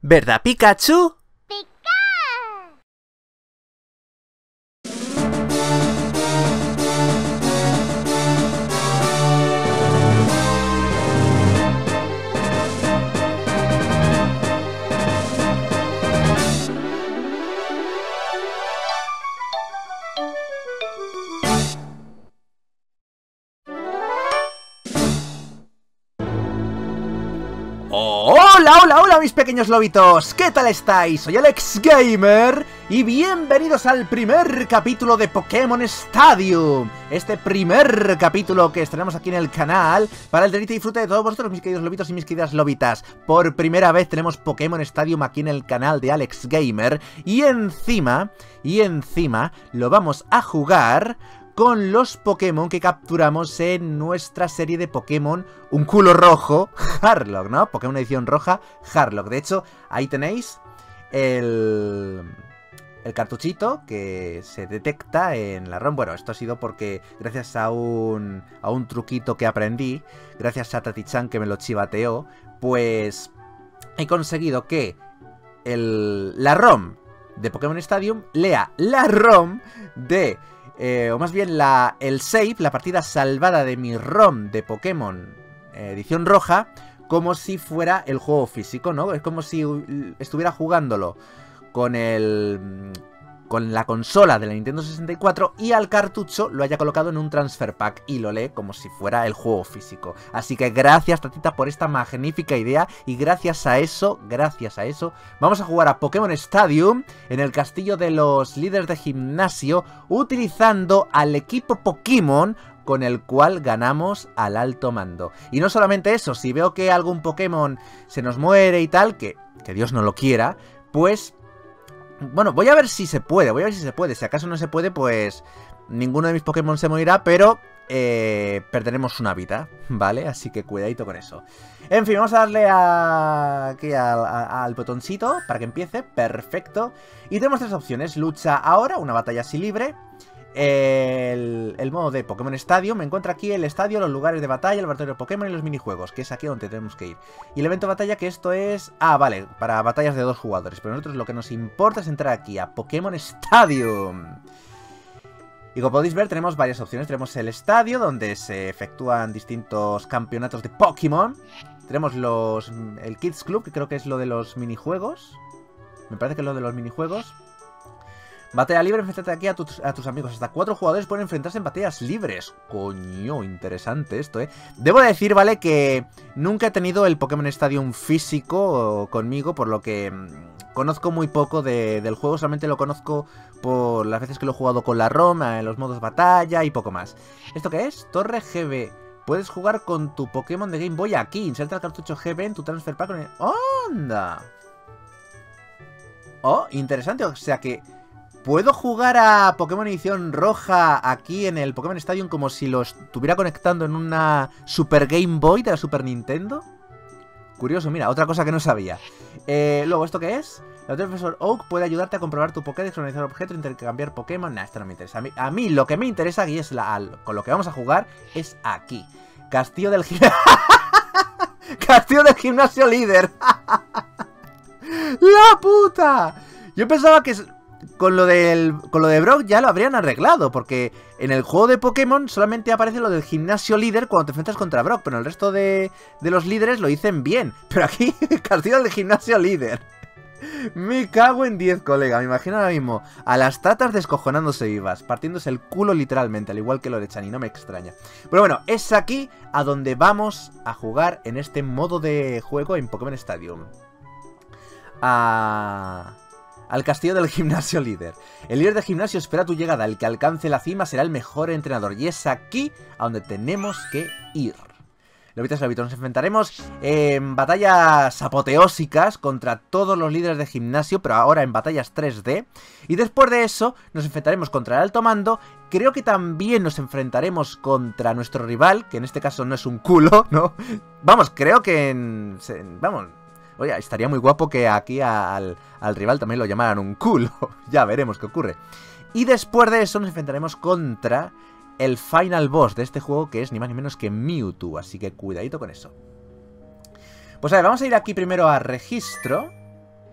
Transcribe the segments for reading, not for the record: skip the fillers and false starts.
¿Verdad, Pikachu? Hola mis pequeños lobitos, ¿qué tal estáis? Soy Alex Gamer y bienvenidos al primer capítulo de Pokémon Stadium. Este primer capítulo que estrenamos aquí en el canal para el deleite y disfrute de todos vosotros, mis queridos lobitos y mis queridas lobitas. Por primera vez tenemos Pokémon Stadium aquí en el canal de Alex Gamer y encima lo vamos a jugar con los Pokémon que capturamos en nuestra serie de Pokémon Un Culo Rojo, Harlock, ¿no? Pokémon edición roja, Harlock. De hecho, ahí tenéis el cartuchito que se detecta en la ROM. Bueno, esto ha sido porque gracias a un truquito que aprendí, gracias a Tati-chan que me lo chivateó, pues he conseguido que la ROM de Pokémon Stadium lea la ROM de... o más bien el save, la partida salvada de mi ROM de Pokémon edición roja, como si fuera el juego físico, ¿no? Es como si estuviera jugándolo con la consola de la Nintendo 64 y al cartucho lo haya colocado en un transfer pack y lo lee como si fuera el juego físico. Así que gracias, Tatita, por esta magnífica idea y gracias a eso, vamos a jugar a Pokémon Stadium en el castillo de los líderes de gimnasio utilizando al equipo Pokémon con el cual ganamos al alto mando. Y no solamente eso, si veo que algún Pokémon se nos muere y tal, que Dios no lo quiera, pues... bueno, voy a ver si se puede, Si acaso no se puede, pues ninguno de mis Pokémon se morirá, pero perderemos una vida, ¿vale? Así que cuidadito con eso. En fin, vamos a darle aquí al botoncito para que empiece, perfecto. Y tenemos tres opciones, lucha ahora, una batalla así libre. El modo de Pokémon Stadium, me encuentra aquí el estadio, los lugares de batalla, el laboratorio de Pokémon y los minijuegos, que es aquí donde tenemos que ir. Y el evento de batalla, que esto es... ah, vale, para batallas de 2 jugadores, pero a nosotros lo que nos importa es entrar aquí a Pokémon Stadium. Y como podéis ver tenemos varias opciones, tenemos el estadio donde se efectúan distintos campeonatos de Pokémon. Tenemos el Kids Club, que creo que es lo de los minijuegos. Me parece que es lo de los minijuegos. Batalla libre, enfréntate aquí a tus amigos. Hasta 4 jugadores pueden enfrentarse en batallas libres. Coño, interesante esto, ¿eh? Debo decir, ¿vale? Que nunca he tenido el Pokémon Stadium físico conmigo, por lo que conozco muy poco del juego. Solamente lo conozco por las veces que lo he jugado con la ROM, en los modos batalla y poco más. ¿Esto qué es? Torre GB. Puedes jugar con tu Pokémon de Game Boy aquí. Inserta el cartucho GB en tu transfer pack con el... ¡onda! Oh, interesante. O sea que... ¿puedo jugar a Pokémon edición roja aquí en el Pokémon Stadium como si lo estuviera conectando en una Super Game Boy de la Super Nintendo? Curioso, mira, otra cosa que no sabía. Luego, ¿esto qué es? El profesor Oak puede ayudarte a comprobar tu Pokédex, organizar objetos, intercambiar Pokémon. Nah, esto no me interesa. A mí lo que me interesa aquí es con lo que vamos a jugar es aquí. Castillo del gimnasio. Castillo del gimnasio líder. ¡La puta! Yo pensaba que... Con lo de Brock ya lo habrían arreglado, porque en el juego de Pokémon solamente aparece lo del gimnasio líder cuando te enfrentas contra Brock, pero en el resto de los líderes lo dicen bien. Pero aquí, castillo del gimnasio líder. Me cago en 10, colega. Me imagino ahora mismo a las tatas descojonándose vivas, partiéndose el culo literalmente, al igual que lo de Chani, no me extraña. Pero bueno, es aquí a donde vamos a jugar en este modo de juego en Pokémon Stadium. Al castillo del gimnasio líder. El líder del gimnasio espera tu llegada. El que alcance la cima será el mejor entrenador. Y es aquí a donde tenemos que ir. Lobitas, nos enfrentaremos en batallas apoteósicas contra todos los líderes de gimnasio, pero ahora en batallas 3D. Y después de eso nos enfrentaremos contra el alto mando. Creo que también nos enfrentaremos contra nuestro rival, que en este caso no es un culo, ¿no? Vamos, creo que vamos... oye, estaría muy guapo que aquí al rival también lo llamaran un culo. Ya veremos qué ocurre. Y después de eso nos enfrentaremos contra el final boss de este juego, que es ni más ni menos que Mewtwo. Así que cuidadito con eso. Pues a ver, vamos a ir aquí primero a registro.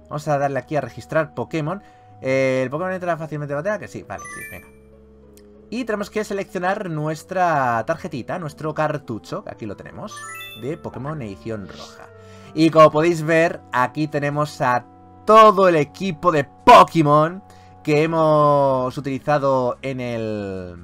Vamos a darle aquí a registrar Pokémon. ¿El Pokémon entra fácilmente en batalla? Que sí, vale, sí, venga. Y tenemos que seleccionar nuestra tarjetita, nuestro cartucho, que aquí lo tenemos, de Pokémon edición roja. Y como podéis ver, aquí tenemos a todo el equipo de Pokémon que hemos utilizado en el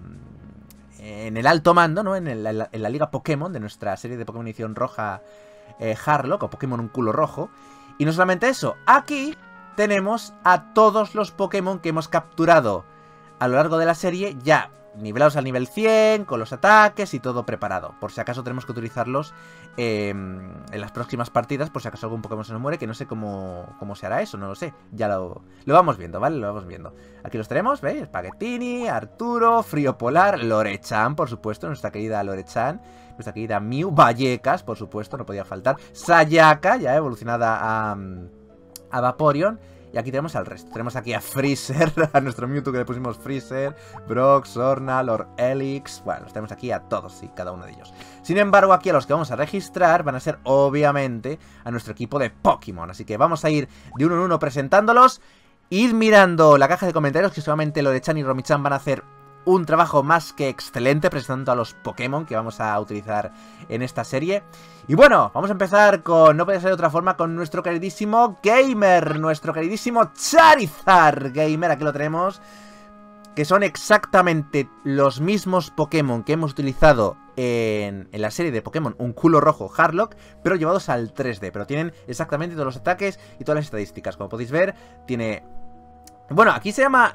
alto mando, ¿no? En la liga Pokémon de nuestra serie de Pokémon edición roja, Harlock, o Pokémon un culo rojo. Y no solamente eso, aquí tenemos a todos los Pokémon que hemos capturado a lo largo de la serie, ya nivelados al nivel 100, con los ataques y todo preparado. Por si acaso tenemos que utilizarlos en las próximas partidas, por si acaso algún Pokémon se nos muere, que no sé cómo se hará eso, no lo sé. Ya lo vamos viendo, ¿vale? Lo vamos viendo. Aquí los tenemos, ¿veis? Spaghettini, Arturo, Frío Polar, Lorechan, por supuesto, nuestra querida Lorechan, nuestra querida Mew, Vallecas, por supuesto, no podía faltar, Sayaka, ya evolucionada a Vaporeon. Y aquí tenemos al resto. Tenemos aquí a Freezer, a nuestro Mewtwo que le pusimos Freezer, Brock, Sorna, Lord Elix. Bueno, los tenemos aquí a todos, sí, cada uno de ellos. Sin embargo, aquí a los que vamos a registrar van a ser, obviamente, a nuestro equipo de Pokémon. Así que vamos a ir de uno en uno presentándolos. Id mirando la caja de comentarios, que solamente Lorechan y Romichan van a hacer un trabajo más que excelente presentando a los Pokémon que vamos a utilizar en esta serie. Y bueno, vamos a empezar con, no puede ser de otra forma, con nuestro queridísimo Gamer, nuestro queridísimo Charizard Gamer, aquí lo tenemos, que son exactamente los mismos Pokémon que hemos utilizado en la serie de Pokémon Un Culo Rojo Harlock, pero llevados al 3D, pero tienen exactamente todos los ataques y todas las estadísticas. Como podéis ver, tiene... Bueno, aquí se llama...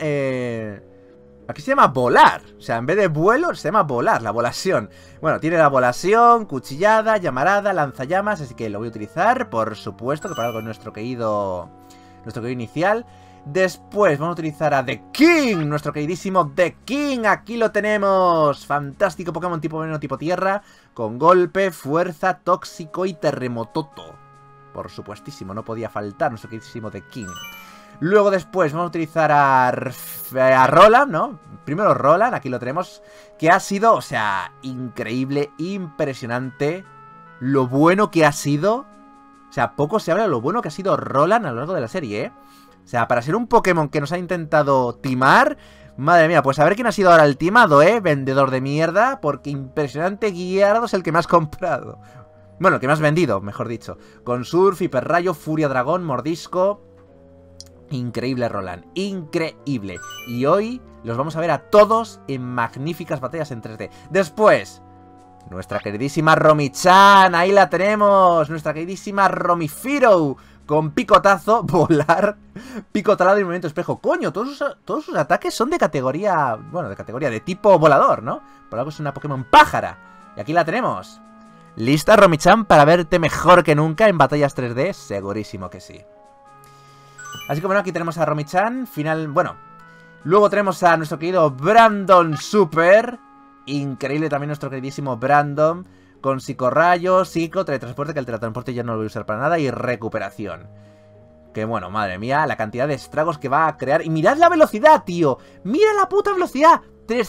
Aquí se llama volar, o sea, en vez de vuelo se llama volar, la volación. Bueno, tiene la volación, cuchillada, llamarada, lanzallamas, así que lo voy a utilizar, por supuesto, que para algo nuestro querido inicial. Después vamos a utilizar a The King, nuestro queridísimo The King, aquí lo tenemos. Fantástico Pokémon tipo veneno, tipo tierra, con golpe, fuerza, tóxico y terremototo. Por supuestísimo, no podía faltar nuestro queridísimo The King. Luego después vamos a utilizar a Roland, ¿no? Primero Roland, aquí lo tenemos, que ha sido, o sea, increíble, impresionante lo bueno que ha sido. O sea, poco se habla de lo bueno que ha sido Roland a lo largo de la serie, ¿eh? O sea, para ser un Pokémon que nos ha intentado timar, madre mía, pues a ver quién ha sido ahora el timado, ¿eh? Vendedor de mierda, porque impresionante Gyarados es el que me has comprado. Bueno, el que me has vendido, mejor dicho. Con Surf, Hiperrayo, Furia Dragón, Mordisco... Increíble Roland, increíble. Y hoy los vamos a ver a todos en magníficas batallas en 3D. Después, nuestra queridísima Romichan, ahí la tenemos. Nuestra queridísima Romifiro, con picotazo, volar, pico talado y movimiento espejo. Coño, todos sus ataques son de categoría, bueno, de tipo volador, ¿no? Por algo es una Pokémon pájara. Y aquí la tenemos. ¿Lista, Romichan, para verte mejor que nunca en batallas 3D? Segurísimo que sí. Así que bueno, aquí tenemos a Romichan, bueno, luego tenemos a nuestro querido Brandon Super, increíble también nuestro queridísimo Brandon, con psicorrayo, psico, teletransporte, que el teletransporte ya no lo voy a usar para nada, y recuperación. Que bueno, madre mía, la cantidad de estragos que va a crear, y mirad la velocidad, tío, mira la puta velocidad,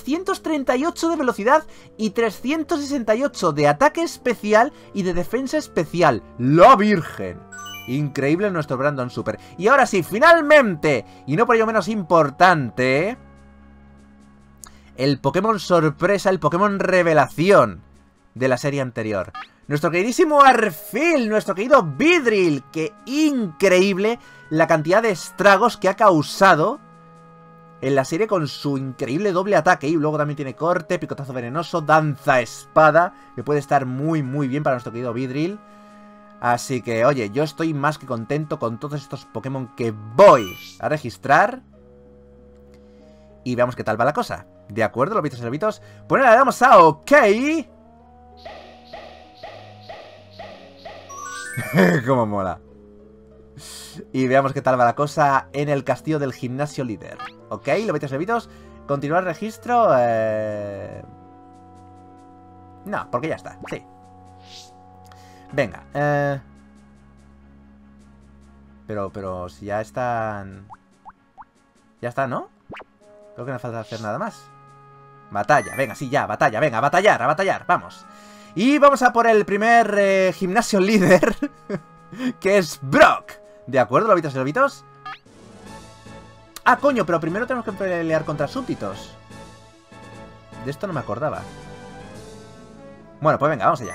338 de velocidad y 368 de ataque especial y de defensa especial, ¡la virgen! Increíble nuestro Brandon Super. Y ahora sí, finalmente, y no por ello menos importante, el Pokémon sorpresa, el Pokémon revelación de la serie anterior. Nuestro queridísimo Arfil, nuestro querido Vidril, que increíble la cantidad de estragos que ha causado en la serie con su increíble doble ataque. Y luego también tiene corte, picotazo venenoso, danza espada, que puede estar muy muy bien para nuestro querido Vidril. Así que, oye, yo estoy más que contento con todos estos Pokémon que voy a registrar. Y veamos qué tal va la cosa. ¿De acuerdo, lobitos y lobitos? Pues nada, le damos a OK. Cómo mola. Y veamos qué tal va la cosa en el castillo del gimnasio líder. OK, lobitos y lobitos. Continuar registro. No, porque ya está, sí. Venga, pero si ya están... Ya está, ¿no? Creo que no falta hacer nada más. Batalla, venga, sí, ya, batalla, venga, a batallar, vamos. Y vamos a por el primer gimnasio líder, que es Brock. De acuerdo, lobitos y lobitos. Ah, coño, pero primero tenemos que pelear contra súbditos. De esto no me acordaba. Bueno, pues venga, vamos allá.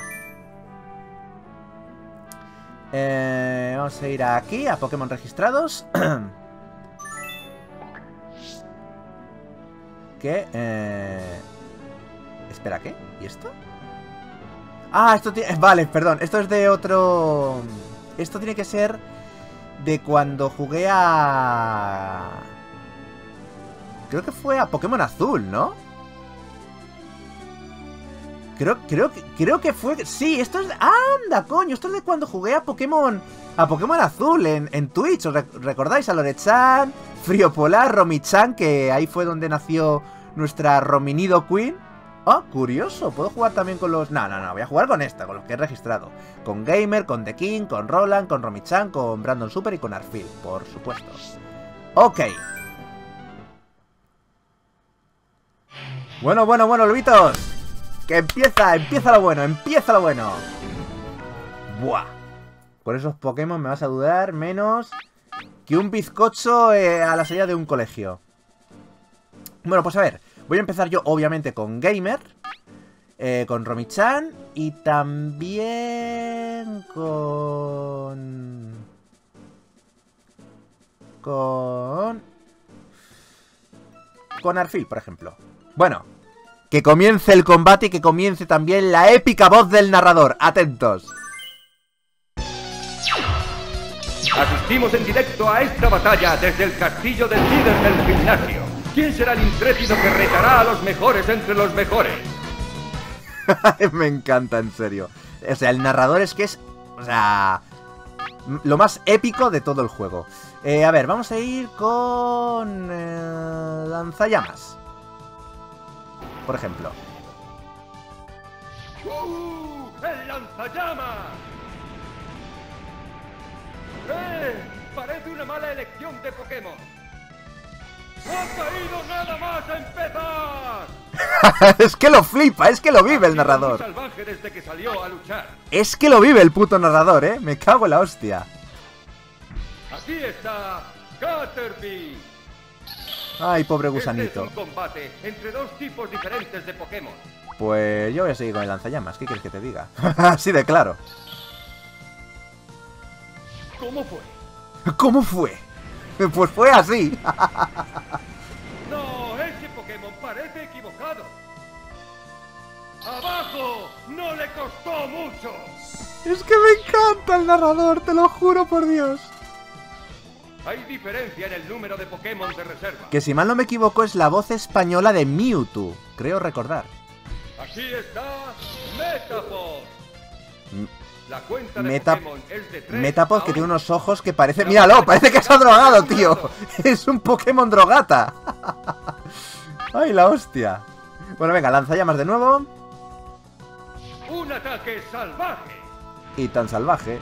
Vamos a ir aquí, a Pokémon registrados. Espera, ¿qué? ¿Y esto? Ah, esto tiene... Vale, perdón, esto es de otro... Esto tiene que ser de cuando jugué a... Creo que fue a Pokémon Azul, ¿no? Creo que fue... Sí, esto es... ¡Anda, coño! Esto es de cuando jugué a Pokémon... A Pokémon Azul en Twitch. ¿Os recordáis? A Lorechan, Frío Polar, Romichan, que ahí fue donde nació nuestra Rominido Queen. ¡Ah, curioso! ¿Puedo jugar también con los...? No, voy a jugar con esta, con los que he registrado. Con Gamer, con The King, con Roland, con Romichan, con Brandon Super y con Arfil, por supuesto. Ok. Bueno, lobitos. Que empieza lo bueno. Buah. Con esos Pokémon me vas a dudar menos que un bizcocho a la salida de un colegio. Bueno, pues a ver. Voy a empezar yo, obviamente, con Gamer. Con Romichan. Y también con Arfil, por ejemplo. Bueno, que comience el combate y que comience también la épica voz del narrador. Atentos. Asistimos en directo a esta batalla desde el castillo del líder del gimnasio. ¿Quién será el intrépido que retará a los mejores entre los mejores? Me encanta, en serio. O sea, el narrador es que es... O sea... Lo más épico de todo el juego. A ver, vamos a ir con... lanzallamas. Por ejemplo. ¡El lanzallamas! Parece una mala elección de Pokémon. ¡Ha caído nada más a empezar! Es que lo flipa, es que lo vive el narrador. Salvaje desde que salió a luchar. Es que lo vive el puto narrador, me cago en la hostia. Aquí está Caterpie. Ay, pobre gusanito. Este es un combate entre dos tipos diferentes de Pokémon. Pues yo voy a seguir con el lanzallamas, ¿qué quieres que te diga? Así de claro. ¿Cómo fue? ¿Cómo fue? Pues fue así. No, ese Pokémon parece equivocado. ¡Abajo! ¡No le costó mucho! Es que me encanta el narrador, te lo juro por Dios. Hay diferencia en el número de Pokémon de reserva. Que si mal no me equivoco es la voz española de Mewtwo, creo recordar. Aquí está Metapod. La cuenta de Pokémon es de 3 Metapod, que tiene unos ojos que parece... ¡Míralo! Parece que se ha drogado, tío. Es un Pokémon drogata. ¡Ay, la hostia! Bueno, venga, lanzallamas de nuevo. Un ataque salvaje. Y tan salvaje.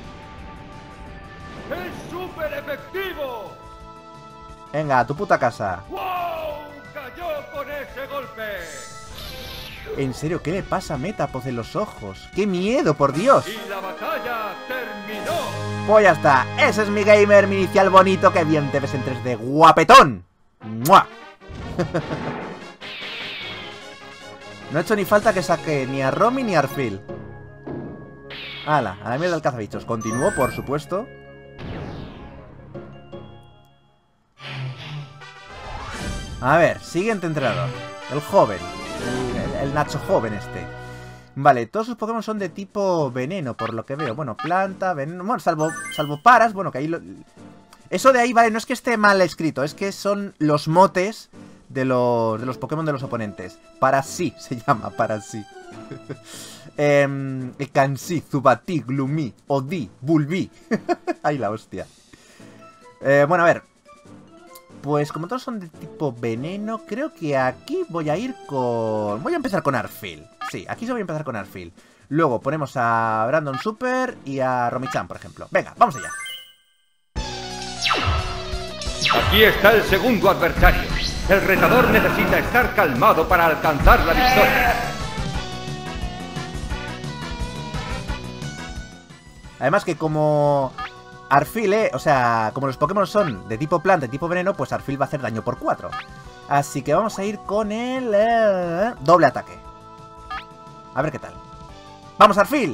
¡Es súper efectivo! Venga, a tu puta casa. ¡Wow! ¡Cayó con ese golpe! En serio, ¿qué le pasa a Metapod en los ojos? ¡Qué miedo, por Dios! Y la batalla terminó. Pues ya está, ese es mi Gamer, mi inicial bonito, que bien te ves en 3D, guapetón. ¡Mua! No he hecho ni falta que saque ni a Romy ni a Arfil. ¡Hala! A la mierda del cazabichos. Continúo, por supuesto. A ver, siguiente entrenador. El joven. El Nacho joven este. Vale, todos sus Pokémon son de tipo veneno, por lo que veo. Bueno, planta, veneno... Bueno, salvo Paras, bueno, que ahí lo... Eso de ahí, vale, no es que esté mal escrito, es que son los motes de los Pokémon de los oponentes. Parasí se llama, Parasí. Kansi, Zubatí, Gloomy, Odi, Bulbi. Ay, la hostia. Bueno, a ver. Pues como todos son de tipo veneno, creo que aquí voy a ir con... Voy a empezar con Arfil. Sí, aquí se voy a empezar con Arfil. Luego ponemos a Brandon Super y a Romichan, por ejemplo. Venga, vamos allá. Aquí está el segundo adversario. El retador necesita estar calmado para alcanzar la victoria. Además que como Arfil, o sea, como los Pokémon son de tipo planta y tipo veneno, pues Arfil va a hacer daño por 4. Así que vamos a ir con el doble ataque. A ver qué tal. ¡Vamos, Arfil!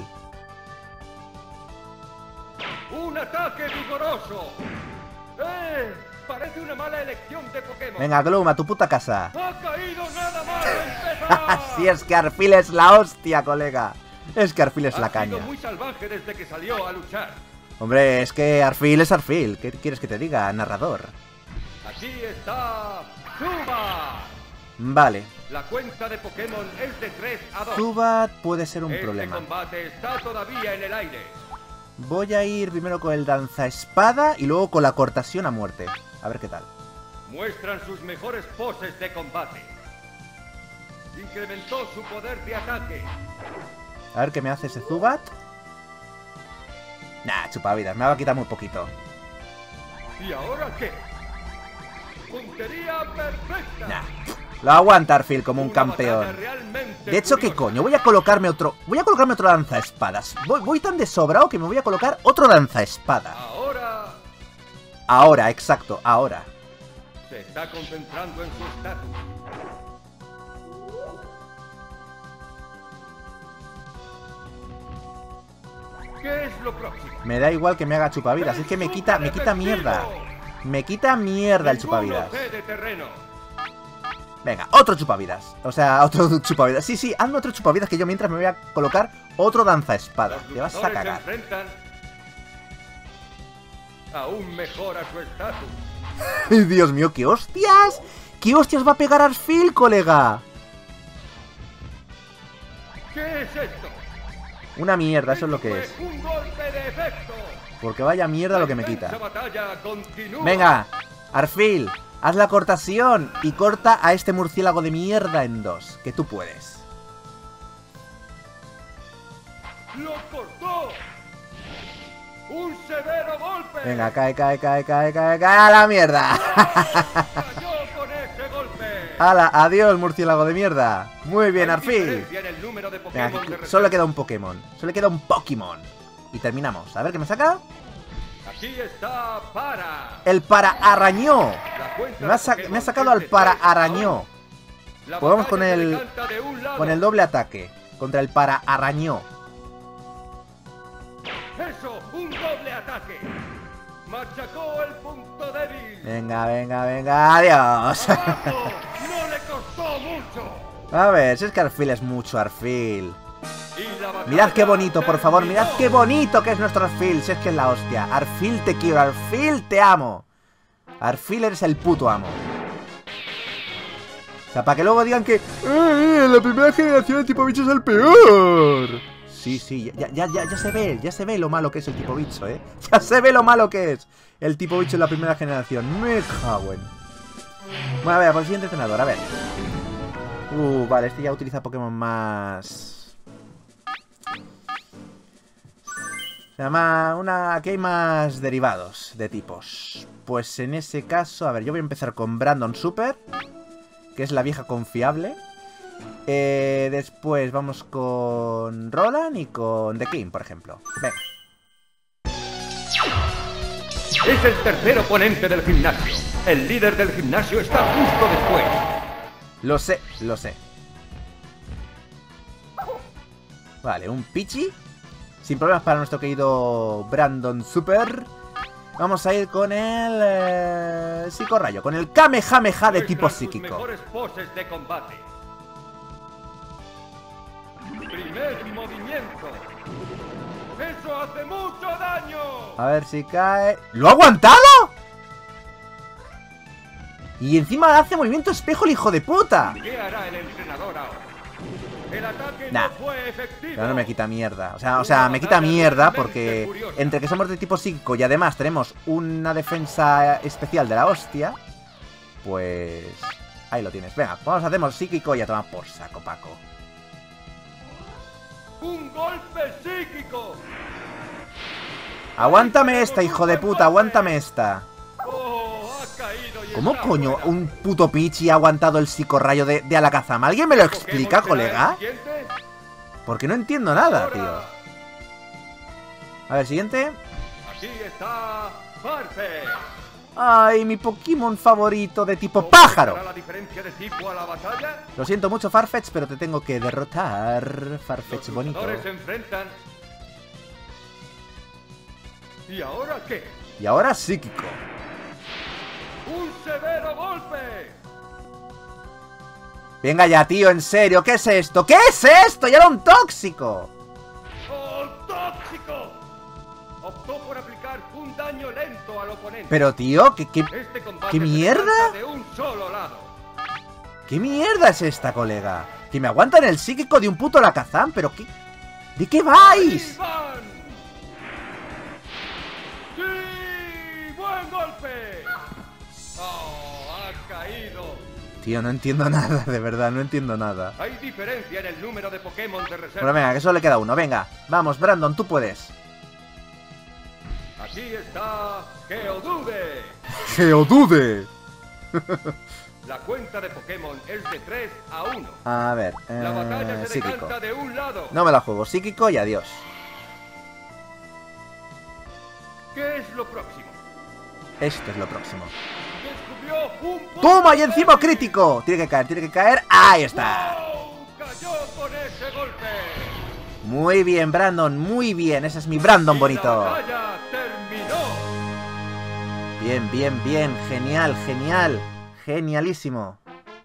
¡Un ataque vigoroso! Parece una mala elección de Pokémon. Venga, Gloom, a tu puta casa. ¡Ha caído nada más empezar! Si es que Arfil es la hostia, colega. Es que Arfil es la caña. Ha sido muy salvaje desde que salió a luchar. Hombre, es que Arfil es Arfil. ¿Qué quieres que te diga, narrador? Aquí está Zubat. Vale. La cuenta de Pokémon es de 3 a 2. Zubat puede ser un problema. Este combate está todavía en el aire. Voy a ir primero con el danzaespada y luego con la cortasión a muerte. A ver qué tal. Muestran sus mejores poses de combate. Incrementó su poder de ataque. A ver qué me hace ese Zubat. Nah, chupavidas, me va a quitar muy poquito. ¿Y ahora qué? Puntería perfecta. Nah, lo aguanta Arfil como un campeón. De hecho, ¿qué coño? Voy a colocarme otro lanzaespadas. Voy tan de sobrado que me voy a colocar otro lanzaespada. Ahora, exacto, ahora. Se está concentrando en su estatus. ¿Qué es lo próximo? Me da igual que me haga chupavidas, es que me quita mierda. Me quita mierda el chupavidas. Venga, otro chupavidas. O sea, otro chupavidas. Sí, hazme otro chupavidas que yo mientras me voy a colocar otro danzaespada. Te vas a cagar. Aún mejora su estatus. Dios mío, ¿qué hostias? ¿Qué hostias va a pegar Arfil, colega? ¿Qué es esto? Una mierda, eso es lo que es. Un golpe de efecto. Porque vaya mierda lo que me quita. Venga, Arfil, haz la cortasión y corta a este murciélago de mierda en 2. Que tú puedes. ¡Lo cortó! ¡Un severo golpe! Venga, cae a la mierda. ¡Cayó con ese golpe! ¡Hala! ¡Adiós, murciélago de mierda! Muy bien, Arfil. Venga, solo le queda un Pokémon. Solo le queda un Pokémon. Y terminamos. A ver qué me saca. Aquí está Para. El Para Arañó. Me ha sacado al Para Arañó. Jugamos con el doble ataque contra el Para Arañó. Eso, un doble ataque. Machacó el punto débil. Venga, adiós. No le costó mucho. A ver, si es que Arfil es mucho Arfil. Mirad qué bonito, por favor, mirad qué bonito que es nuestro Arfil. Si es que es la hostia. Arfil te quiero, Arfil te amo. Arfil eres el puto amo. O sea, para que luego digan que la primera generación de tipo bicho es el peor. Sí, ya se ve lo malo que es el tipo bicho, Ya se ve lo malo que es el tipo bicho en la primera generación. Me cago en. Bueno, a ver, por el siguiente entrenador, a ver. Vale, este ya utiliza Pokémon más... Se llama aquí hay más derivados de tipos. Pues en ese caso, a ver, yo voy a empezar con Brandon Super, que es la vieja confiable. Después vamos con Roland y con The King, por ejemplo. Venga. Es el tercer oponente del gimnasio. El líder del gimnasio está justo después. Lo sé. Vale, un Pichi. Sin problemas para nuestro querido Brandon Super. Vamos a ir con el Psicorrayo, con el Kamehameha de tipo psíquico. Mejores poses de combate. Primer movimiento. Eso hace mucho daño. A ver si cae. ¿Lo ha aguantado? Y encima hace movimiento espejo el hijo de puta. ¿Qué hará el entrenador ahora? El ataque no fue efectivo. Pero no me quita mierda. O sea, me quita mierda porque entre que somos de tipo psíquico y además tenemos una defensa especial de la hostia, pues ahí lo tienes. Venga, vamos a hacer psíquico y a tomar por saco, Paco. ¡Un golpe psíquico! Aguántame esta, hijo de puta, aguántame esta. ¿Cómo coño un puto Pichi ha aguantado el psicorrayo de Alakazam? ¿Alguien me lo explica, colega? Porque no entiendo nada, tío. A ver, siguiente. Aquí está Farfetch. ¡Ay, mi Pokémon favorito de tipo ¿Cómo pájaro! será la diferencia de tipo a la batalla? Lo siento mucho, Farfetch, pero te tengo que derrotar. Farfetch Los bonito. luchadores se enfrentan. ¿Y ahora qué? Y ahora psíquico. ¡Un severo golpe! Venga ya, tío, en serio, ¿qué es esto? ¿Qué es esto? ¡Ya era un tóxico! ¡Oh, tóxico! Optó por aplicar un daño lento al oponente. Pero, tío, ¿qué Este combate ¿qué se mierda? trata de un solo lado. ¿Qué mierda es esta, colega? Que me aguantan el psíquico de un puto Alakazam, pero ¿qué? ¿De qué vais? ¡Ahí van! ¡Sí! ¡Buen golpe! ¡Oh, ha caído! Tío, no entiendo nada, de verdad, no entiendo nada. Hay diferencia en el número de Pokémon de reserva. Bueno, venga, que solo le queda uno, venga. Vamos, Brandon, tú puedes. Aquí está Geodude. ¡Geodude! La cuenta de Pokémon es de 3 a 1. A ver, La batalla se psíquico. decanta de un lado. No me la juego, psíquico y adiós. ¿Qué es lo próximo? Esto es lo próximo. Descubrió un... ¡Toma! Y encima crítico. Tiene que caer. ¡Ahí está! ¡Wow! ¡Cayó con ese golpe! Muy bien, Brandon, muy bien. Ese es mi Brandon Y bonito. la batalla terminó. Bien, bien, bien. Genial, genial. Genialísimo.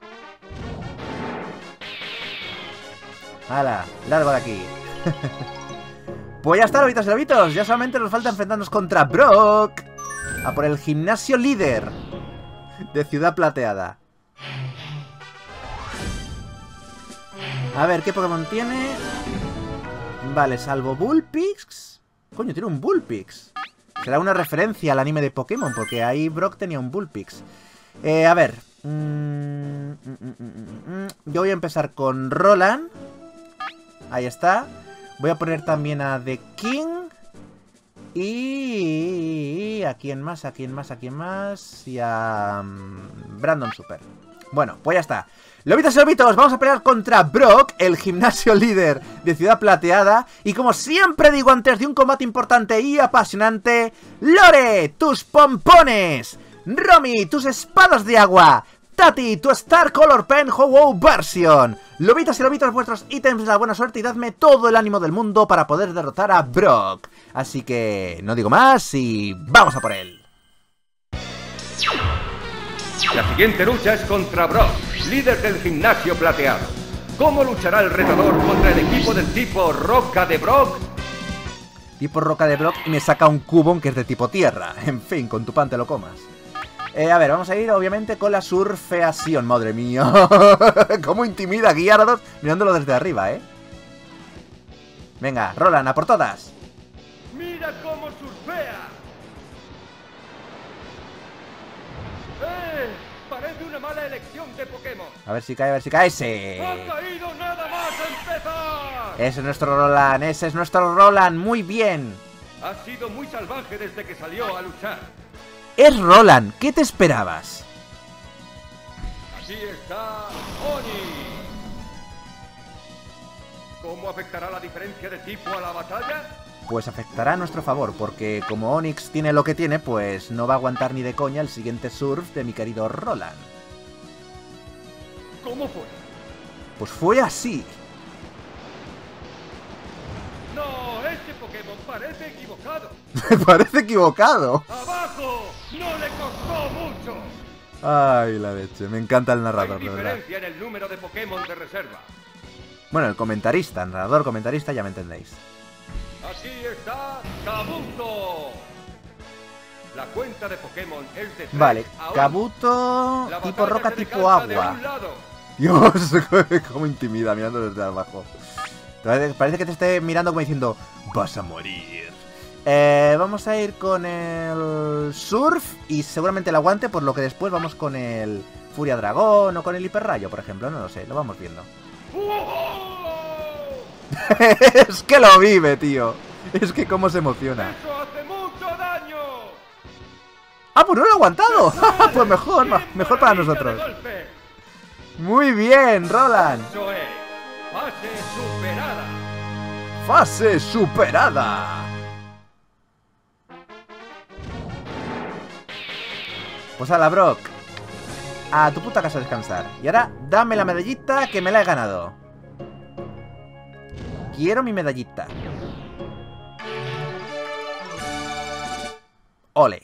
¡Hala! Largo de aquí. Pues ya está, lobitos y lobitos. Ya solamente nos falta enfrentarnos contra Brock. A por el gimnasio líder de Ciudad Plateada. A ver, ¿qué Pokémon tiene? Vale, salvo Bullpix. Coño, tiene un Bullpix. Será una referencia al anime de Pokémon, porque ahí Brock tenía un Bullpix. A ver. Yo voy a empezar con Roland. Ahí está. Voy a poner también a The King. Y... ¿a quién más? ¿A quién más? ¿A quién más? Y a... Brandon Super. Bueno, pues ya está. Lobitos y lobitos, vamos a pelear contra Brock, el gimnasio líder de Ciudad Plateada. Y como siempre digo antes de un combate importante y apasionante, Lore, tus pompones. Romy, tus espadas de agua. Tati, tu Star Color Pen Ho-Wow version. Lobitas y lobitos, vuestros ítems de la buena suerte y dadme todo el ánimo del mundo para poder derrotar a Brock. Así que no digo más y vamos a por él. La siguiente lucha es contra Brock, líder del gimnasio plateado. ¿Cómo luchará el retador contra el equipo del tipo Roca de Brock? Tipo Roca de Brock y me saca un Cubone que es de tipo tierra. En fin, con tu pan te lo comas. A ver, vamos a ir obviamente con la surfeación. Madre mía. Cómo intimida a Gyarados mirándolo desde arriba, ¿eh? Venga, Roland, a por todas. ¡Mira cómo surfea! Parece una mala elección de Pokémon. A ver si cae, a ver si cae. ¡Sí! ¡Ha caído nada más empezar! Ese es nuestro Roland, ese es nuestro Roland. Muy bien. Ha sido muy salvaje desde que salió a luchar. Es Roland, ¿qué te esperabas? Aquí está Oni. ¿Cómo afectará la diferencia de tipo a la batalla? Pues afectará a nuestro favor, porque como Onix tiene lo que tiene, pues no va a aguantar ni de coña el siguiente surf de mi querido Roland. ¿Cómo fue? Pues fue así. No, este Pokémon parece equivocado. Parece equivocado. ¡Abajo! ¡No le costó mucho! Ay, la leche, me encanta el narrador, Hay de verdad. diferencia en el número de Pokémon de reserva. Bueno, el comentarista, el narrador, comentarista, ya me entendéis. Aquí está Kabuto. La cuenta de Pokémon es de 3 Vale, a 1. Kabuto, La tipo batalla roca, se tipo decanta de agua. un lado. Dios, cómo intimida mirando desde abajo. Parece que te esté mirando como diciendo, vas a morir. Vamos a ir con el surf y seguramente el aguante, por lo que después vamos con el furia dragón o con el hiperrayo, por ejemplo, no lo sé, lo vamos viendo. Es que lo vive, tío. Es que cómo se emociona. ¡Eso hace mucho daño! ¡Ah, pues no lo he aguantado! Pues mejor para nosotros. Muy bien, Roland. Eso es. Fase superada. Fase superada. Pues ala, Brock. A tu puta casa a descansar. Y ahora, dame la medallita que me la he ganado. Quiero mi medallita. Ole.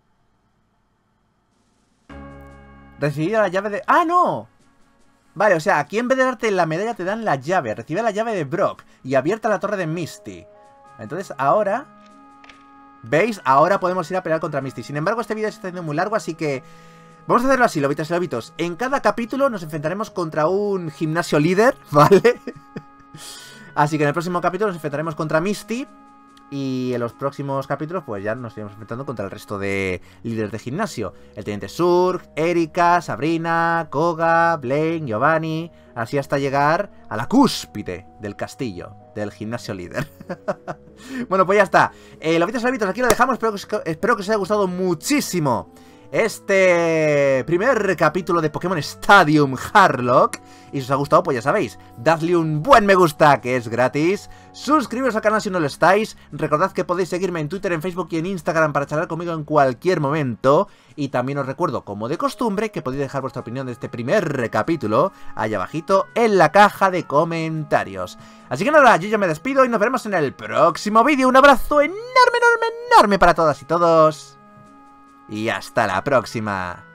Recibida la llave de... ¡Ah, no! Vale, o sea, aquí en vez de darte la medalla te dan la llave. Recibe la llave de Brock. Y abierta la torre de Misty. Entonces, ahora... ¿Veis? Ahora podemos ir a pelear contra Misty. Sin embargo, este vídeo se está haciendo muy largo, así que... Vamos a hacerlo así, lobitas y lobitos. En cada capítulo nos enfrentaremos contra un gimnasio líder, ¿vale? Así que en el próximo capítulo nos enfrentaremos contra Misty. Y en los próximos capítulos pues ya nos iremos enfrentando contra el resto de líderes de gimnasio. El Teniente Surge, Erika, Sabrina, Koga, Blaine, Giovanni. Así hasta llegar a la cúspide del castillo, del gimnasio líder. Bueno, pues ya está. Lobitos y lobitos, aquí lo dejamos. Espero que os haya gustado muchísimo este primer capítulo de Pokémon Stadium Harlock. Y si os ha gustado, pues ya sabéis, dadle un buen me gusta, que es gratis. Suscribiros al canal si no lo estáis. Recordad que podéis seguirme en Twitter, en Facebook y en Instagram para charlar conmigo en cualquier momento. Y también os recuerdo, como de costumbre, que podéis dejar vuestra opinión de este primer capítulo allá abajito en la caja de comentarios. Así que nada, yo ya me despido y nos veremos en el próximo vídeo. Un abrazo enorme, enorme, enorme para todas y todos. Y hasta la próxima.